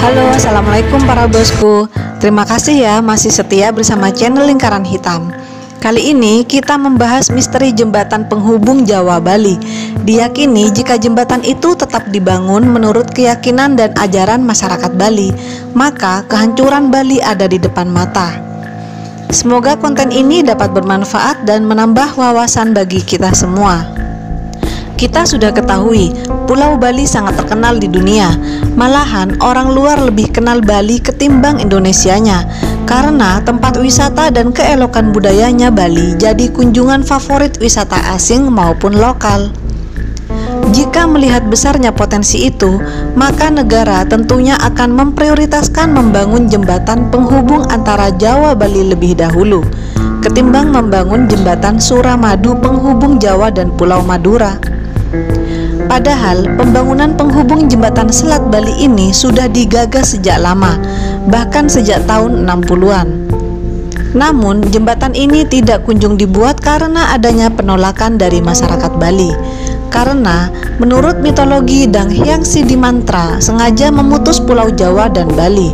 Halo, assalamualaikum para bosku. Terima kasih ya masih setia bersama channel Lingkaran Hitam. Kali ini kita membahas misteri jembatan penghubung Jawa Bali. Diyakini jika jembatan itu tetap dibangun menurut keyakinan dan ajaran masyarakat Bali, maka kehancuran Bali ada di depan mata. Semoga konten ini dapat bermanfaat dan menambah wawasan bagi kita semua. Kita sudah ketahui, Pulau Bali sangat terkenal di dunia. Malahan orang luar lebih kenal Bali ketimbang Indonesianya, karena tempat wisata dan keelokan budayanya Bali jadi kunjungan favorit wisata asing maupun lokal. Jika melihat besarnya potensi itu, maka negara tentunya akan memprioritaskan membangun jembatan penghubung antara Jawa Bali lebih dahulu, ketimbang membangun jembatan Suramadu penghubung Jawa dan Pulau Madura. Padahal pembangunan penghubung jembatan Selat Bali ini sudah digagas sejak lama, bahkan sejak tahun 60-an. Namun jembatan ini tidak kunjung dibuat karena adanya penolakan dari masyarakat Bali. Karena menurut mitologi Dang Hyang Sidimantra sengaja memutus Pulau Jawa dan Bali.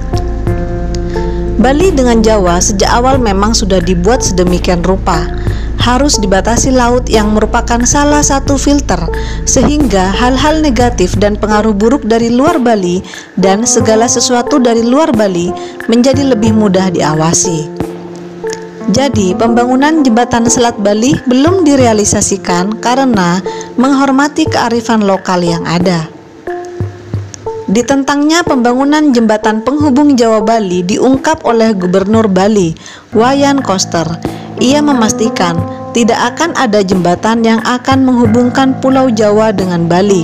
Bali dengan Jawa sejak awal memang sudah dibuat sedemikian rupa. Harus dibatasi laut yang merupakan salah satu filter, sehingga hal-hal negatif dan pengaruh buruk dari luar Bali dan segala sesuatu dari luar Bali menjadi lebih mudah diawasi. Jadi pembangunan jembatan Selat Bali belum direalisasikan karena menghormati kearifan lokal yang ada. Ditentangnya pembangunan jembatan penghubung Jawa Bali diungkap oleh Gubernur Bali, Wayan Koster. Ia memastikan tidak akan ada jembatan yang akan menghubungkan Pulau Jawa dengan Bali.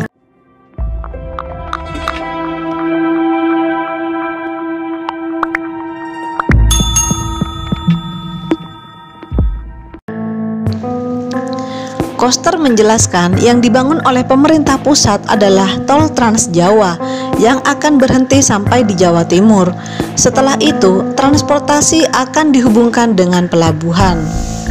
Koster menjelaskan yang dibangun oleh pemerintah pusat adalah tol Trans Jawa yang akan berhenti sampai di Jawa Timur. Setelah itu, transportasi akan dihubungkan dengan pelabuhan.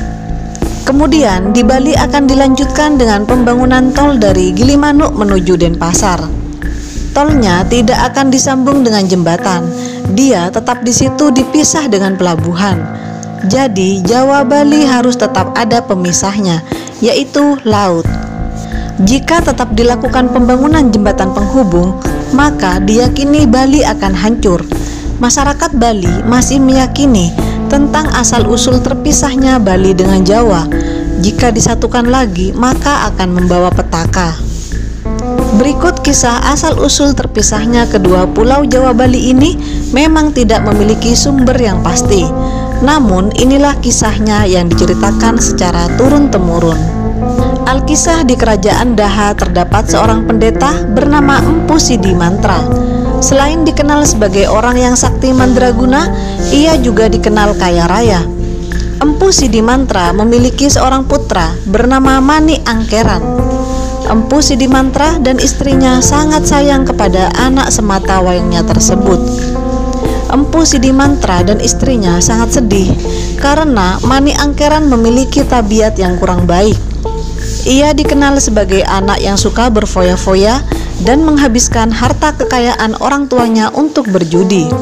Kemudian di Bali akan dilanjutkan dengan pembangunan tol dari Gilimanuk menuju Denpasar. Tolnya tidak akan disambung dengan jembatan, dia tetap di situ dipisah dengan pelabuhan. Jadi Jawa Bali harus tetap ada pemisahnya, yaitu laut. Jika tetap dilakukan pembangunan jembatan penghubung, maka diyakini Bali akan hancur. Masyarakat Bali masih meyakini tentang asal-usul terpisahnya Bali dengan Jawa. Jika disatukan lagi, maka akan membawa petaka. Berikut kisah asal-usul terpisahnya kedua pulau Jawa Bali ini memang tidak memiliki sumber yang pasti. Namun inilah kisahnya yang diceritakan secara turun-temurun. Alkisah di Kerajaan Daha terdapat seorang pendeta bernama Empu Sidimantra. Selain dikenal sebagai orang yang sakti mandraguna, ia juga dikenal kaya raya. Empu Sidimantra memiliki seorang putra bernama Mani Angkeran. Empu Sidimantra dan istrinya sangat sayang kepada anak semata wayangnya tersebut. Empu Sidimantra dan istrinya sangat sedih karena Mani Angkeran memiliki tabiat yang kurang baik. Ia dikenal sebagai anak yang suka berfoya-foya dan menghabiskan harta kekayaan orang tuanya untuk berjudi.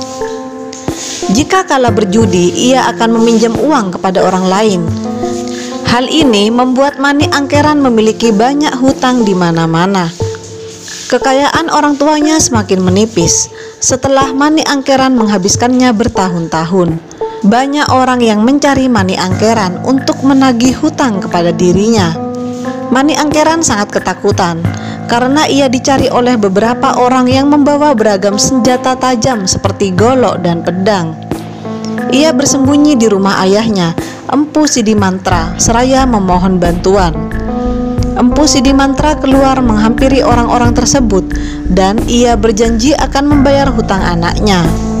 Jika kalah berjudi, ia akan meminjam uang kepada orang lain. Hal ini membuat Mani Angkeran memiliki banyak hutang di mana-mana. Kekayaan orang tuanya semakin menipis setelah Mani Angkeran menghabiskannya bertahun-tahun. Banyak orang yang mencari Mani Angkeran untuk menagih hutang kepada dirinya. Mani Angkeran sangat ketakutan karena ia dicari oleh beberapa orang yang membawa beragam senjata tajam seperti golok dan pedang. Ia bersembunyi di rumah ayahnya, Empu Sidimantra, seraya memohon bantuan. Empu Sidimantra keluar menghampiri orang-orang tersebut dan ia berjanji akan membayar hutang anaknya.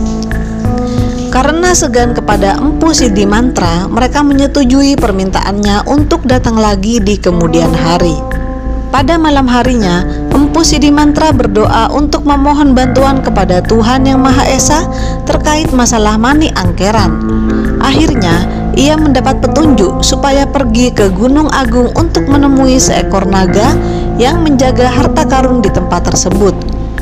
Karena segan kepada Empu Sidimantra, mereka menyetujui permintaannya untuk datang lagi di kemudian hari. Pada malam harinya, Empu Sidimantra berdoa untuk memohon bantuan kepada Tuhan Yang Maha Esa terkait masalah Mani Angkeran. Akhirnya, ia mendapat petunjuk supaya pergi ke Gunung Agung untuk menemui seekor naga yang menjaga harta karun di tempat tersebut.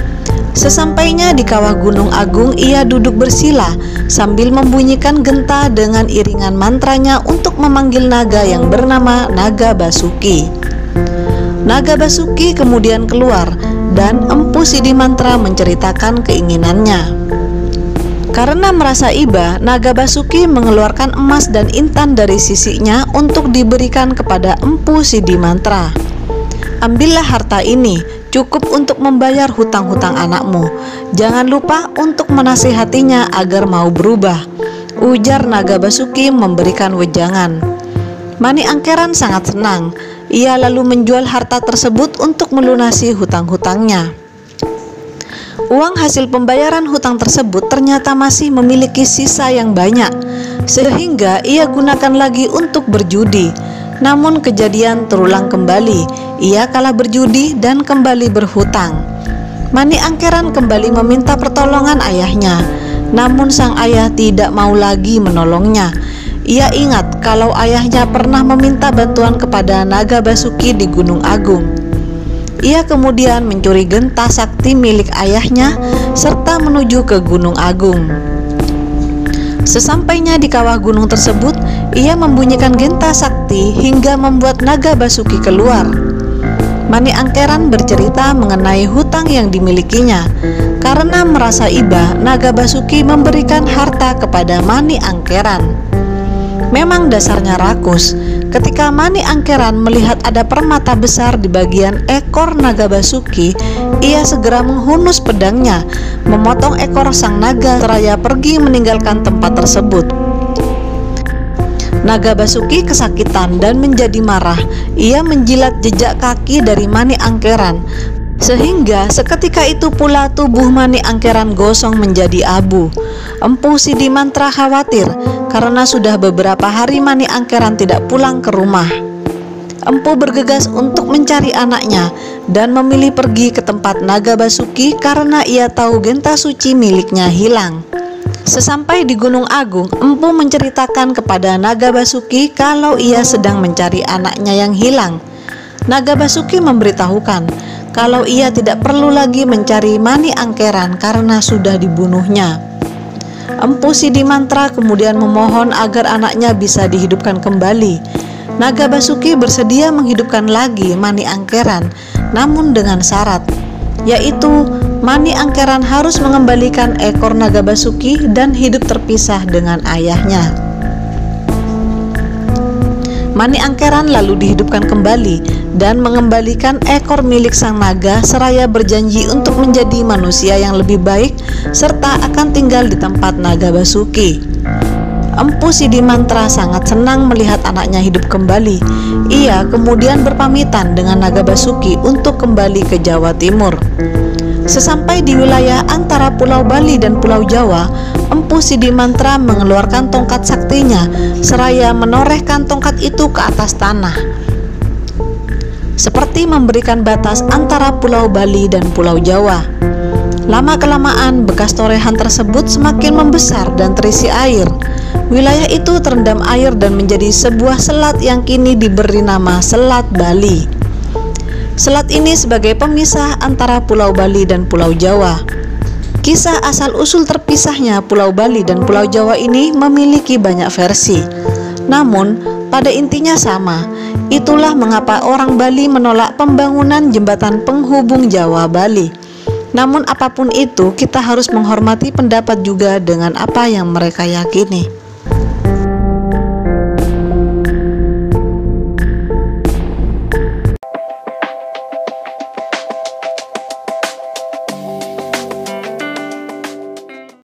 Sesampainya di kawah Gunung Agung, ia duduk bersila sambil membunyikan genta dengan iringan mantranya untuk memanggil naga yang bernama Naga Basuki. Naga Basuki kemudian keluar dan Empu Sidimantra menceritakan keinginannya. Karena merasa iba, Naga Basuki mengeluarkan emas dan intan dari sisinya untuk diberikan kepada Empu Sidimantra. Ambillah harta ini, cukup untuk membayar hutang-hutang anakmu. Jangan lupa untuk menasihatinya agar mau berubah, ujar Naga Basuki memberikan wejangan. Mani Angkeran sangat senang. Ia lalu menjual harta tersebut untuk melunasi hutang-hutangnya. Uang hasil pembayaran hutang tersebut ternyata masih memiliki sisa yang banyak, sehingga ia gunakan lagi untuk berjudi. Namun kejadian terulang kembali. Ia kalah berjudi dan kembali berhutang. Mani Angkeran kembali meminta pertolongan ayahnya, namun sang ayah tidak mau lagi menolongnya. Ia ingat kalau ayahnya pernah meminta bantuan kepada Naga Basuki di Gunung Agung. Ia kemudian mencuri genta sakti milik ayahnya serta menuju ke Gunung Agung. Sesampainya di kawah gunung tersebut, ia membunyikan genta sakti hingga membuat Naga Basuki keluar. Mani Angkeran bercerita mengenai hutang yang dimilikinya. Karena merasa iba, Naga Basuki memberikan harta kepada Mani Angkeran. Memang dasarnya rakus. Ketika Mani Angkeran melihat ada permata besar di bagian ekor Naga Basuki, ia segera menghunus pedangnya, memotong ekor sang naga seraya pergi meninggalkan tempat tersebut. Naga Basuki kesakitan dan menjadi marah. Ia menjilat jejak kaki dari Mani Angkeran, sehingga seketika itu pula tubuh Mani Angkeran gosong menjadi abu. Empu Sidimantra khawatir karena sudah beberapa hari Mani Angkeran tidak pulang ke rumah. Empu bergegas untuk mencari anaknya dan memilih pergi ke tempat Naga Basuki karena ia tahu genta suci miliknya hilang. Sesampai di Gunung Agung, Empu menceritakan kepada Naga Basuki kalau ia sedang mencari anaknya yang hilang. Naga Basuki memberitahukan kalau ia tidak perlu lagi mencari Mani Angkeran karena sudah dibunuhnya. Empu Sidimantra kemudian memohon agar anaknya bisa dihidupkan kembali. Naga Basuki bersedia menghidupkan lagi Mani Angkeran, namun dengan syarat, yaitu Mani Angkeran harus mengembalikan ekor Naga Basuki dan hidup terpisah dengan ayahnya. Mani Angkeran lalu dihidupkan kembali dan mengembalikan ekor milik sang naga seraya berjanji untuk menjadi manusia yang lebih baik serta akan tinggal di tempat Naga Basuki. Empu Sidimantra sangat senang melihat anaknya hidup kembali. Ia kemudian berpamitan dengan Naga Basuki untuk kembali ke Jawa Timur. Sesampai di wilayah antara Pulau Bali dan Pulau Jawa, Empu Sidimantra mengeluarkan tongkat saktinya seraya menorehkan tongkat itu ke atas tanah, seperti memberikan batas antara Pulau Bali dan Pulau Jawa. Lama-kelamaan bekas torehan tersebut semakin membesar dan terisi air. Wilayah itu terendam air dan menjadi sebuah selat yang kini diberi nama Selat Bali. Selat ini sebagai pemisah antara Pulau Bali dan Pulau Jawa. Kisah asal-usul terpisahnya Pulau Bali dan Pulau Jawa ini memiliki banyak versi. Namun, pada intinya sama. Itulah mengapa orang Bali menolak pembangunan jembatan penghubung Jawa Bali. Namun apapun itu, kita harus menghormati pendapat juga dengan apa yang mereka yakini.